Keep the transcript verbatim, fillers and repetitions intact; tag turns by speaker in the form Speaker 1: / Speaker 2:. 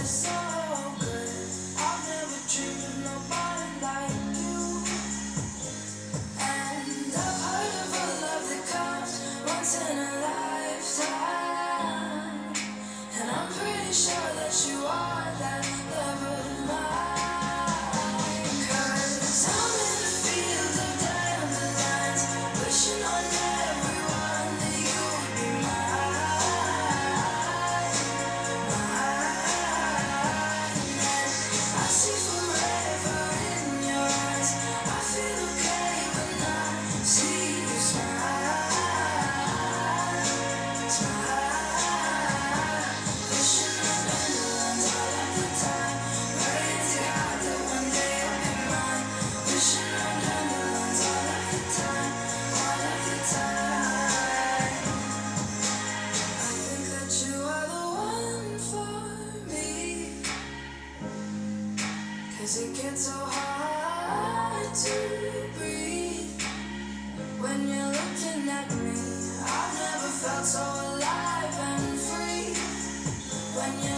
Speaker 1: so good. I've never dreamed of nobody like you. And I've heard of a love that comes once in a lifetime. And I'm pretty sure that you are that love of mine. 'Cause I'm in a field of dandelions, wishing on everyone that you would be mine, mine. And I see forever in your eyes. I feel okay when I see you smile, smile. Wishing on dandelions all of the time, praying to God that one day you'll be mine. Wishing on dandelions all of the time, all of the time. I think that you are the one for me, 'cause it gets so hard to breathe when you're looking at me. I've never felt so alive and free when you're